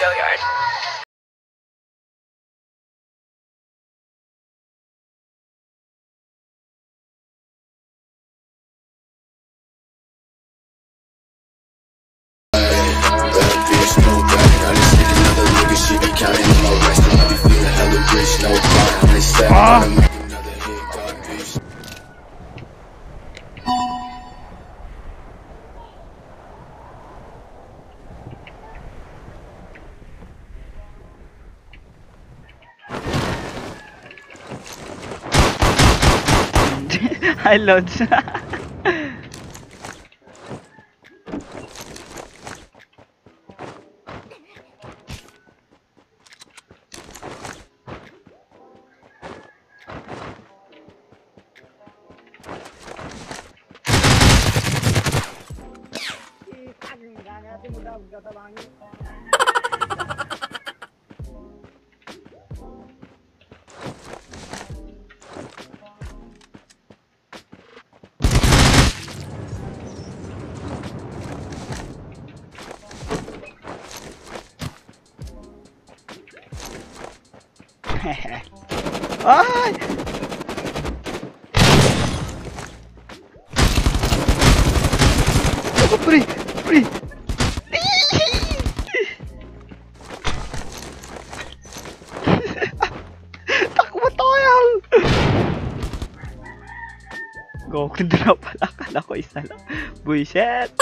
Billiard. Hi, Lods. Ay! Ako, pre! Pre! Takbo tayo! Go, kundi na pala. Kala ko isa lang. Bullshit!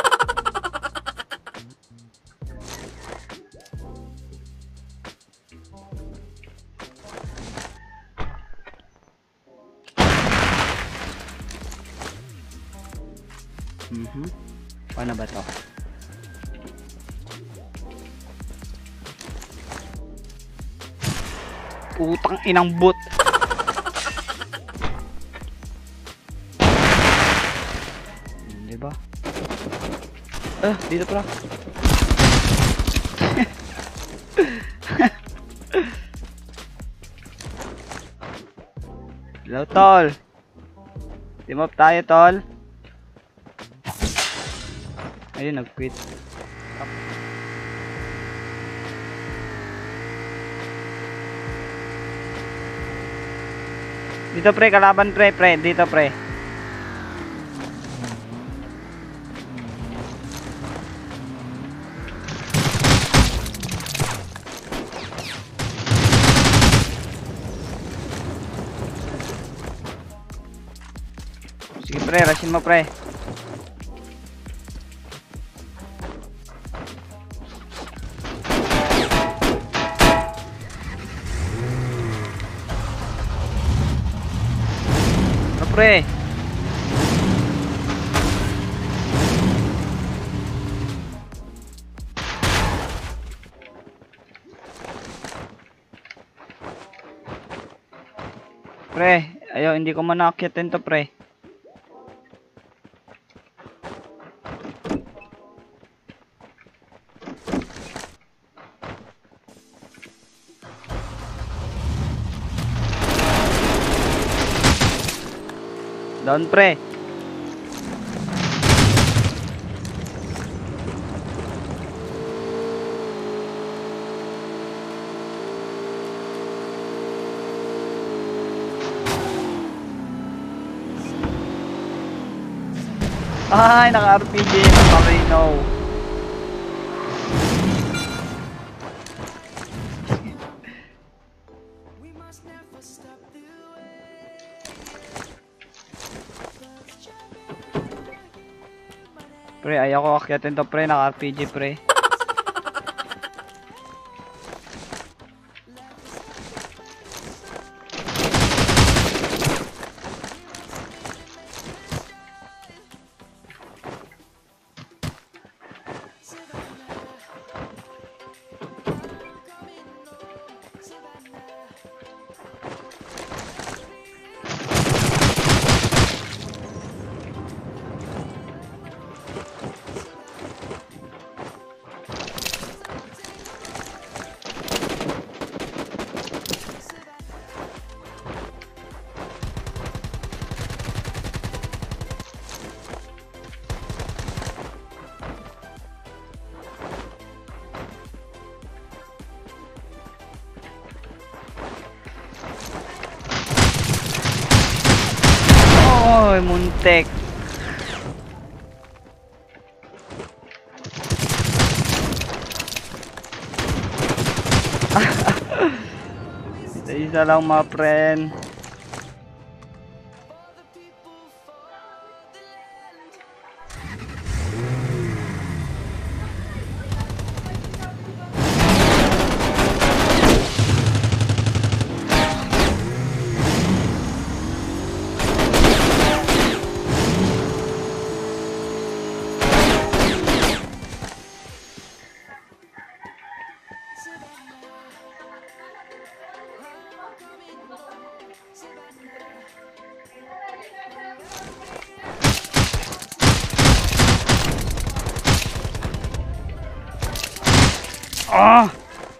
Paano ba to? Utang inang bot. Diba? Dito pala. Hello, tol. Team up tayo, tol. Ayun, nag-quit. Dito, pre, kalaban, pre. Dito, pre. Sige, pre, rushin mo, pre. Pre. Pre, ayaw, hindi ko manakyatin to, pre. Down, pre. Ay, naka-RPG ng Marino. Pre, ayaw ko akyatin to, pre. Naka-RPG, pre. Oy, muntek. Isa lang mga friend. Ah!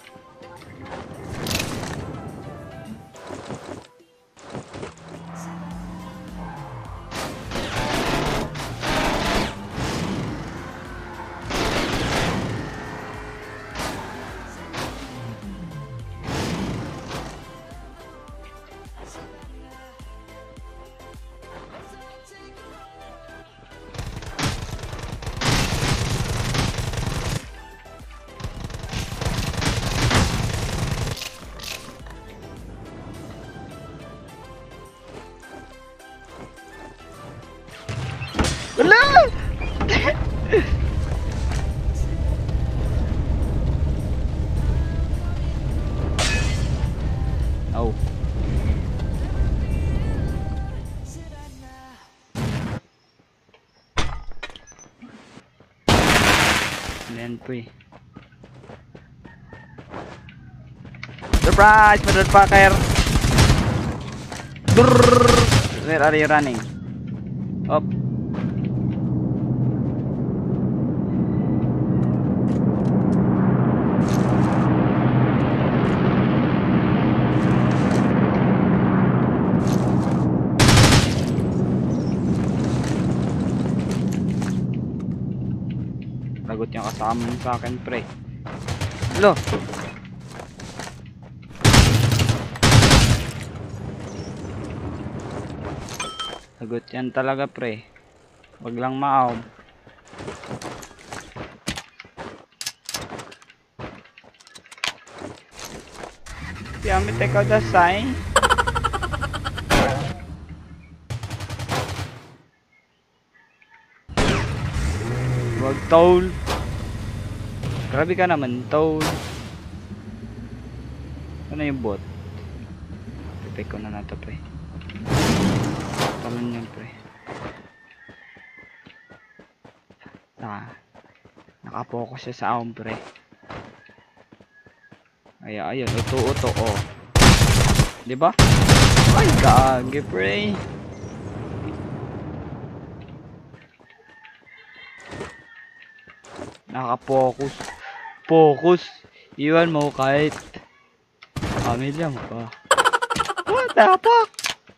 Wala! Oh. Yan po eh. Surprise, motherfucker! Where are you running? Up. Lagot yung kasama mo sa akin, pre. Hello. Lagot yan talaga, pre. Wag lang maaw. Yami teka dasay. Wag tol. Grabe ka naman tol. Ano yung bot? Pipay ko na nato, pre. Talon yan, pre. Nakapokus siya sa akin, pre. Ayun, uto-uto, oh. Diba? Ay, gagi, pre. Nakapokus. Focus. Iwan mo kahit pamilya mo pa. What the fuck?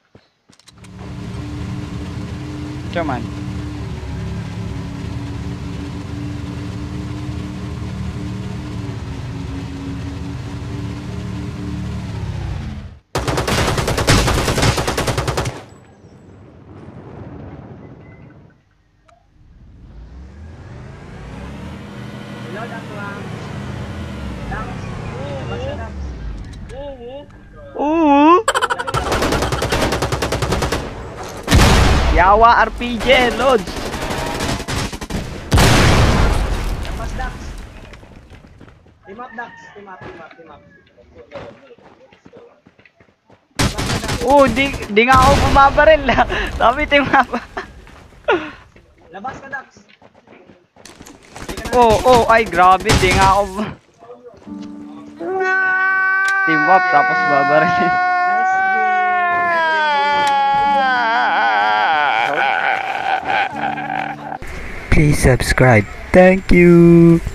Chaman. Oo. Yawa RPG, Lods. Mas Dax. Team up Dax, team up. Di nga ako bumabaril. Sabi team up. Labas ka Dax. Ay grabe, di nga ako team up tapos babaril. Nice game. Please subscribe. Thank you.